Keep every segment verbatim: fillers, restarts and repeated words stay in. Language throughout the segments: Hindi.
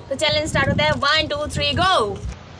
तो चैलेंज स्टार्ट होता है, one two three go.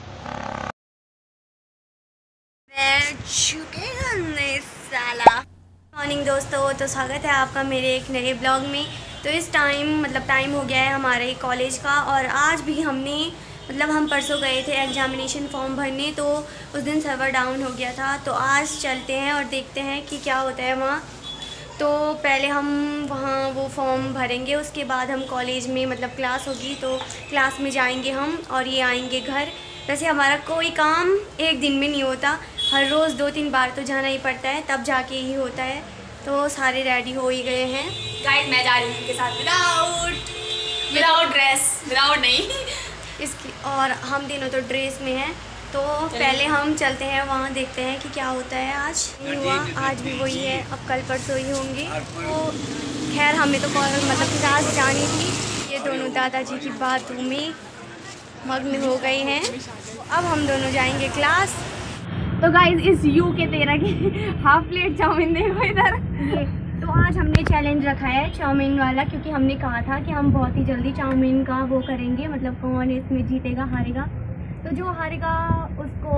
Morning दोस्तों, तो स्वागत है आपका मेरे एक नए ब्लॉग में। तो इस टाइम मतलब टाइम हो गया है हमारे कॉलेज का, और आज भी हमने मतलब हम परसों गए थे एग्जामिनेशन फॉर्म भरने, तो उस दिन सर्वर डाउन हो गया था। तो आज चलते हैं और देखते हैं कि क्या होता है वहाँ। तो पहले हम वहाँ वो फॉर्म भरेंगे, उसके बाद हम कॉलेज में मतलब क्लास होगी तो क्लास में जाएंगे हम, और ये आएंगे घर। वैसे हमारा कोई काम एक दिन में नहीं होता, हर रोज़ दो तीन बार तो जाना ही पड़ता है, तब जाके ही होता है। तो सारे रेडी हो ही गए हैं गाइस। मैं जा रही हूँ उनके साथ विदाउट विदाउट ड्रेस विदाउट नहीं इसकी, और हम तीनों तो ड्रेस में हैं। तो पहले हम चलते हैं वहाँ, देखते हैं कि क्या होता है। आज नहीं हुआ, आज भी वही है, अब कल परसों ही होंगे। तो खैर हमें तो मतलब क्लास जानी थी। ये दोनों दादाजी की बातों में मग्न हो गए हैं। अब हम दोनों जाएंगे क्लास। तो गाइस इस यू के तेरह की हाफ प्लेट चाउमीन देखो इधर। तो आज हमने चैलेंज रखा है चाउमीन वाला, क्योंकि हमने कहा था कि हम बहुत ही जल्दी चाउमीन का वो करेंगे, मतलब कौन इसमें जीतेगा हारेगा। तो जो हारेगा उसको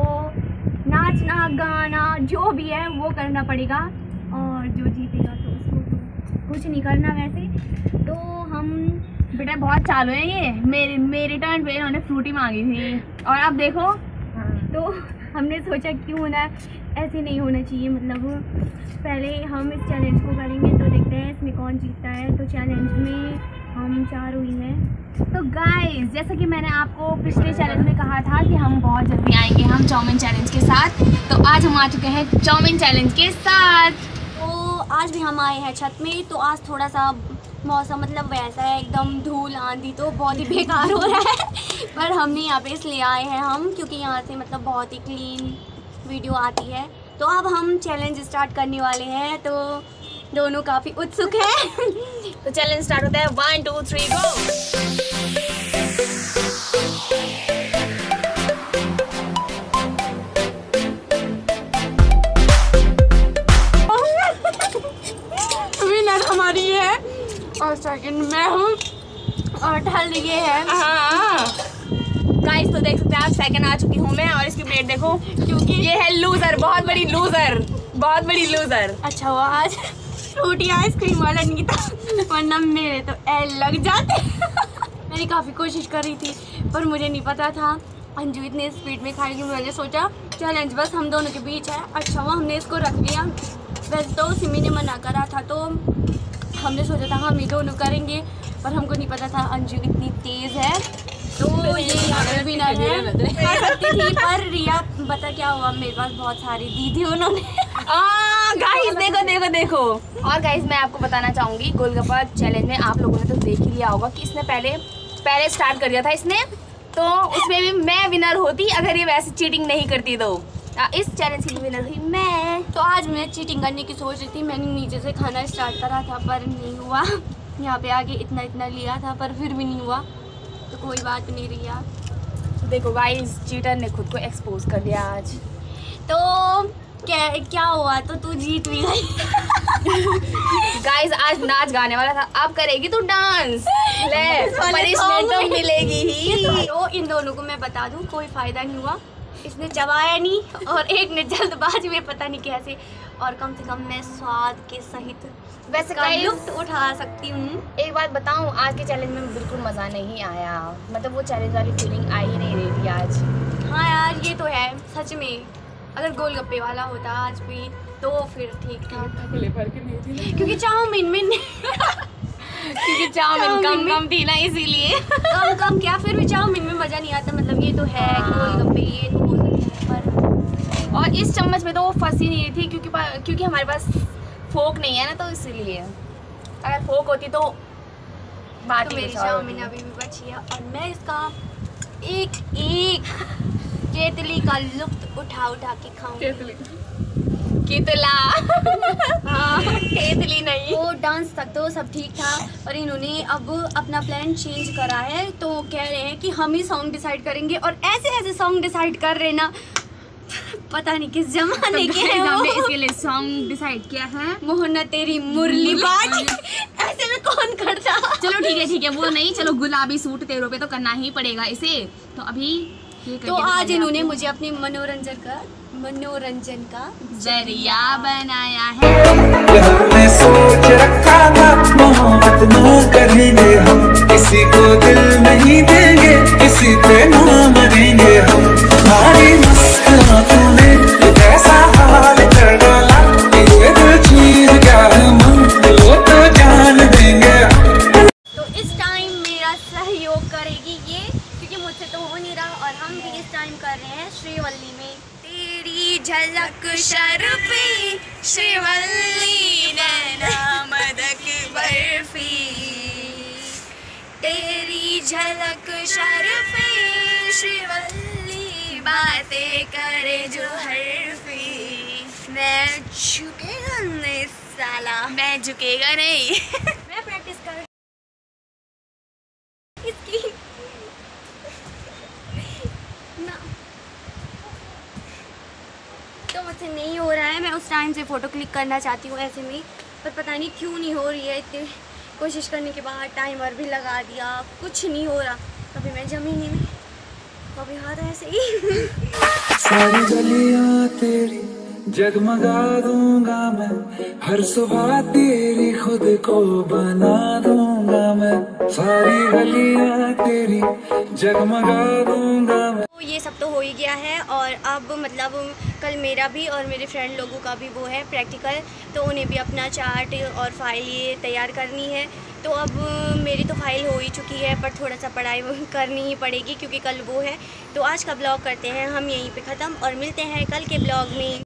नाचना गाना जो भी है वो करना पड़ेगा, और जो जीतेगा तो उसको तो कुछ नहीं करना। वैसे तो हम बेटा बहुत चालू है ये। मेरे मेरे टर्न पे इन्होंने फ्रूटी मांगी थी, और अब देखो। हाँ। तो हमने सोचा क्यों होना ऐसे नहीं होना चाहिए, मतलब पहले हम इस चैलेंज को करेंगे तो देखते हैं इसमें कौन जीतता है। तो चैलेंज में हम चार हुई हैं। तो गाइस जैसा कि मैंने आपको पिछले चैलेंज में कहा था कि हम बहुत जल्दी आएंगे हम चाउमीन चैलेंज के साथ, तो आज हम आ चुके हैं चाउमीन चैलेंज के साथ। तो आज भी हम आए हैं छत में। तो आज थोड़ा सा मौसम मतलब वैसा है, एकदम धूल आंधी, तो बहुत ही बेकार हो रहा है। पर हमने यहाँ पे इसलिए आए हैं हम, क्योंकि यहाँ से मतलब बहुत ही क्लीन वीडियो आती है। तो अब हम चैलेंज स्टार्ट करने वाले हैं, तो दोनों काफ़ी उत्सुक हैं। तो चैलेंज स्टार्ट होता है, one two three go. Winner हमारी है और सेकंड मैं हूँ, और ढल ये है। गाइस तो देख सकते हैं आप, सेकंड आ चुकी हूँ मैं, और इसकी प्लेट देखो, क्योंकि ये है लूजर, बहुत बड़ी लूजर, बहुत बड़ी लूजर। अच्छा हुआ आज फ्रूटी आइसक्रीम वाला नहीं था, वरना मेरे तो एल लग जाते। मैंने काफ़ी कोशिश करी थी पर मुझे नहीं पता था अंजू इतनी स्पीड में खाएगी। मैंने सोचा चैलेंज बस हम दोनों के बीच है। अच्छा हुआ हमने इसको रख लिया। वैसे तो सिमी ने मना करा था, तो हमने सोचा था हम ही दोनों करेंगे, पर हमको नहीं पता था अंजू इतनी तेज़ है। तो ये यहाँ पे विनर है। कर सकती थी पर रिया बता क्या हुआ, मेरे पास बहुत सारी दी थी उन्होंने। गाइस देखो देखो देखो। और गाइस मैं आपको बताना चाहूँगी, गोलगप्पा चैलेंज में आप लोगों ने तो देख ही लिया होगा कि इसने पहले पहले स्टार्ट कर दिया था इसने, तो उसमें भी मैं विनर होती अगर ये वैसे चीटिंग नहीं करती। तो इस चैलेंज की विनर हुई मैं। तो आज मैं चीटिंग करने की सोच रही थी, मैंने नीचे से खाना स्टार्ट करा था पर नहीं हुआ। यहाँ पे आगे इतना इतना लिया था पर फिर भी नहीं हुआ, तो कोई बात नहीं रिया। तो देखो गाइस चीटर ने खुद को एक्सपोज कर दिया आज। तो क्या क्या हुआ, तो तू जीत भी गई। गाइस आज नाच गाने वाला था, अब करेगी तू डांस। ले पनिशमेंट तो मिलेगी ही। तो इन दोनों को मैं बता दूं कोई फायदा नहीं हुआ, इसने चबाया नहीं और एक ने जल्दबाजी में पता नहीं कैसे, और कम से कम मैं स्वाद के सहित वैसे का लुत्फ उठा सकती हूँ। एक बात बताऊँ, आज के चैलेंज में बिल्कुल मज़ा नहीं आया, मतलब वो चैलेंज वाली फीलिंग आ ही नहीं रही थी आज। हाँ यार ये तो है सच में, अगर गोलगप्पे वाला होता आज भी तो फिर ठीक था, क्योंकि चाउमीन में क्योंकि चाउमीन कम कम थी ना, इसीलिए। कम कम क्या, फिर भी चाउमीन में मज़ा नहीं आता, मतलब ये तो है गोलगप्पे ये तो हो सकता है पर। और इस चम्मच में तो वो फंसी नहीं थी, क्योंकि क्योंकि हमारे पास फोक नहीं है ना, तो इसीलिए। अगर फोक होती तो बात तो मेरी चाउमीन अभी भी बची है, और मैं इसका एक एक केतली का लुत्फ उठा उठा के खाऊंगी। कितला हाँ केतली नहीं। वो डांस तक तो सब ठीक था, और इन्होंने अब अपना प्लान चेंज करा है, तो कह रहे हैं कि हम ही सॉन्ग डिसाइड करेंगे, और ऐसे ऐसे सॉन्ग डिसाइड कर रहे ना, पता नहीं किस जमाने तो के हैं वो। इसके लिए सॉन्ग डिसाइड किया है, मोहना तेरी मुरली बाजी। ऐसे में कौन करता। चलो ठीक है ठीक है, वो नहीं, चलो गुलाबी सूट तेरों पे तो करना ही पड़ेगा इसे। तो अभी तो आज इन्होंने मुझे अपने मनोरंजन का मनोरंजन का जरिया बनाया है। हमने सोच रखा था मोहब्बत न करेंगे हम, किसी को दिल नहीं देंगे, किसी पे ना मरेंगे हम। हमारी मस्त आंखों ने कैसा हाल कर डाला, ये दिल चीज क्या है मन वो तो जान देंगे। तो इस टाइम मेरा सहयोग करेगी ये, क्योंकि मुझसे तो हो नहीं रहा, और हम भी इस टाइम कर रहे हैं श्रीवल्ली में। तेरी झलक शर्फी श्रीवल्ली नैना मदक बर्फी, तेरी झलक शर्फी श्रीवल्ली बातें करे जो हरफी। मैं झुकेगा नहीं साला, मैं झुकेगा नहीं। मैं प्रैक्टिस कर इसकी ना, तो मुझसे नहीं हो रहा है। मैं उस टाइम से फ़ोटो क्लिक करना चाहती हूँ ऐसे में, पर पता नहीं क्यों नहीं हो रही है। इतनी कोशिश करने के बाद टाइमर भी लगा दिया, कुछ नहीं हो रहा। कभी मैं जमीनी में, कभी हाथ ऐसे ही। सारी गलियां तेरी जगमगा दूंगा मैं, हर सुबह तेरी खुद को बना दूंगा मैं। सारी गलियां तेरी जगमगा दूंगा मैं। तो ये सब तो हो ही गया है, और अब मतलब कल मेरा भी और मेरे फ्रेंड लोगों का भी वो है प्रैक्टिकल, तो उन्हें भी अपना चार्ट और फाइल ये तैयार करनी है। तो अब मेरी तो फाइल हो ही चुकी है, पर थोड़ा सा पढ़ाई करनी ही पड़ेगी क्योंकि कल वो है। तो आज का ब्लॉग करते हैं हम यहीं पे ख़त्म, और मिलते हैं कल के ब्लॉग में।